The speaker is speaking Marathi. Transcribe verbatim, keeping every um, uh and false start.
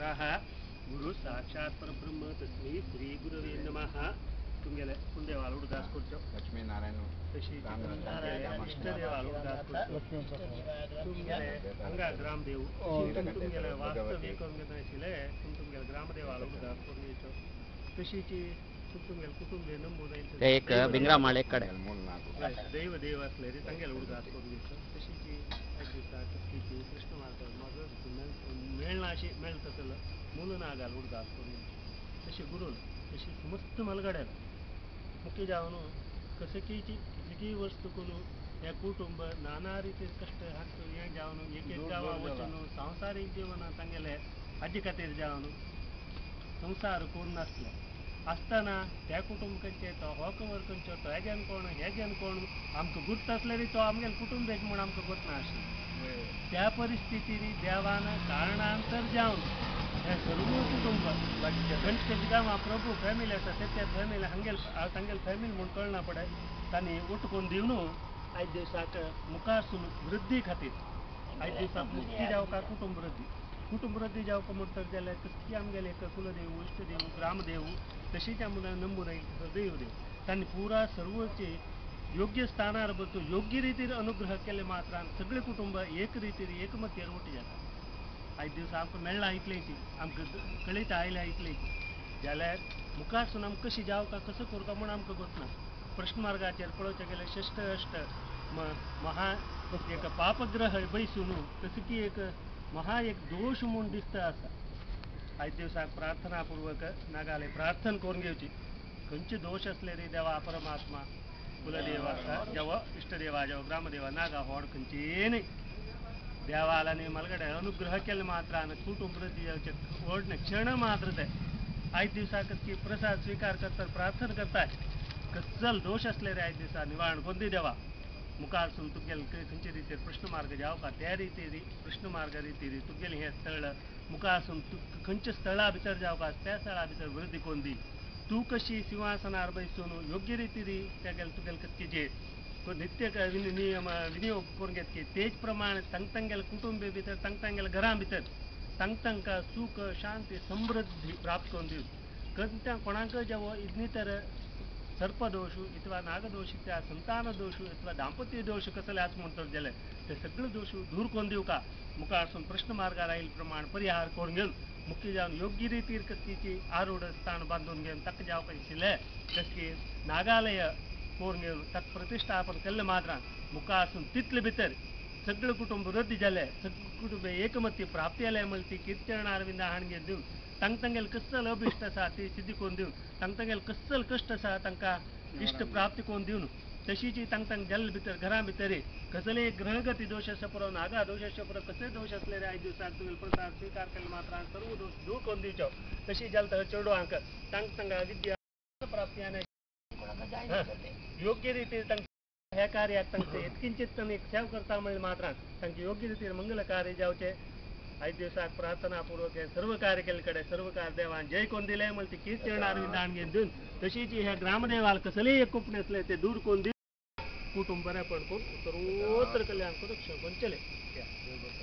नमस्काराः गुरु साक्षात् परब्रह्म तस्मै श्री गुरवे नमः तुमगेले कुंदेवाल उडदास करचो लक्ष्मी नारायण तशी इष्टदेवाल उडदास करचो तुमगेले अंगा ग्रामदेव तुमगेले वास्तविक अंगनाशिले तुमगेले ग्रामदेवाल उडदास करचो तशीची तुमगेले कुटुंबे नंबुदाइन ते एक बिंगरा माळे कडे दैव देव असलेली तांगेले उडदास करचो तशीची की कृष्ण मार्ग मग मेळना अशी मेळतसलं मूल नागाल उडदास करचो तशी गुरुल तशी समस्त मलगड्याला मुख्य जावनु कसकीची कितकी वस्तू कोणू या कुटुंब नाना ರೀತಿ कष्ट हाकतो हे जावनु एक एक गावा वचनु सांसारिक जीवन तांगेले हाजे खातीर जावनु संसार कोण नासले असताना त्या कुटुंबकांचे तो होक वर्कंचो तो हेज्यान कोण हेज्यान कोण आमकां गुर्त असलेली तो आमगेले कुटुंबेक म्हूण आमकां गोतना आशिल्लो त्या परिस्थितीनी देवान कारणांतर जावन हे सर्व कुटुंब गणपती गांवा प्रभू फॅमिली आसा त्या फॅमिली हंगेल तांगेल फॅमिली म्हूण कळना पडे तांणी उठकून दिवन आयज दिसाक मुखारसून वृद्धी खातीर आयज दिसाक मुक्ती जावका कुटुंब वृद्धी कुटुंब वृद्धी जावका म्हणटक जाल्यार कसली आमगेले एक कुलदेव इश्टदेव ग्रामदेव तशीच आमकां नंबुदाइन दैव देव तांणी पुरा सर्वचे योग्य स्थानार बसून योग्य रितीर अनुग्रह केले मात्रान सगळे कुटुंब एक रितीर एकमतीर उठी जाता आयज दिवस आमकां मेळ्ळा इतलेची आमकां कळयता आयल्या इतलेची जाल्यार मुखारसून आमकां कशी जावका कसो करता म्हूण आमकां गोतना प्रश्न मार्गाचेर पळोवचें गेल्यार श्रेष्ठ अष्ट महा एक पापग्रह बैसून कसकी एक महा एक दोष म्हूण दिसता आसा आयज दिवसाक प्रार्थना पूर्वक नागाले प्रार्थना करून घेवची खंयचे दोष असले रे देवा परमात्मा कुलदेव आसा जेवा इष्टदेवा जेवा ग्रामदेवा नागा होड खंयचे न्ही देवालांनी मलगडे अनुग्रह केले मात्रान कुटुंब वृद्धी जावचे व्हडले क्षण मात्र ते आयज दिवसाक की प्रसाद स्वीकार करता प्रार्थना करता कसल दोष असले रे आयज दिसा निवारण कोण दी देवा मुखारसून तुगेले खंयचे रितीर प्रश्न मार्ग जावका त्या रितीर प्रश्न मार्ग रितीर तुगेले हे स्थळ मुखारसून खंयच्या स्थळा भितर जावका त्या स्थळा भितर वृद्धी कोण दी तू कशी सिंहासनार बैसून योग्य रितीर तेगेले तुगेले कसकीचे नित्य नियम विनियोग करून घेत की तेच प्रमाणे तंग तंगेले कुटुंबे भितर तंग तंगेले घरा भितर तंग तांकां सुख शांती समृद्धी प्राप्त करून दिवन खंयच्या कोणाक जेवो इतनीतर सर्पदोष अथवा नागदोष त्या संतान दोष अथवा दाम्पत्य दोष कसले आस म्हणटत जाल्यार ते सगळे दोष दूर करून दिवका मुखारसून प्रश्न मार्गार आयिल्ले प्रमाण परिहार करून घेवन मुख्य जावन योग्य रितीर कसकीची आरूढ स्थान बांदून घेवन ताका जावपाक आशिल्ले कसकी नागालय करून घेवन ताका प्रतिश्ठापन केल्ले मात्रान मुखारसून तितले भितर सगळे कुटुंब वृद्धी जाले सगळे कुटुंब एकमती प्राप्ती जाले म्हणली ती कीर्तन अरविंद हाणगे दिवन तांकां तांगेले कसल अभिश्ट आसा ती सिद्धी करून दिवन तांकां तांगेले कसल कश्ट आसा तांकां इश्ट प्राप्ती करून दिवन तशीच तांकां तांकां गेल्ले भितर घरा भितर कसले ग्रहगती दोष आसा पुरो नागा दोश आसा पुरो कसले दोष असले रे आयज दिवसाक तुवें प्रसाद स्वीकार केले मात्रान सर्व दोष दूर करून दिवच्यो तशी जाल्या चेडवांक तांकां तांकां विद्या प्राप्ती आनी योग्य रितीर तांकां ह्या कार्याक तांकां यत्किंचित तांणी सेव करता म्हणले मात्रान तांकां योग्य रितीर मंगल कार्य जावचे आयज दिवसाक प्रार्थना पूर्वक हे सर्व कार्य केले कडेन सर्व कार्य देवान जय कोण दिले म्हणले ती कीर्तन अरविंद हाणगे दिवन तशीच ह्या ग्रामदेवाल कसलेय एक कोपणे असले ते दूर करून दिवन कुटुंब बरेपण करून सर्वत्र कल्याण करून पंचले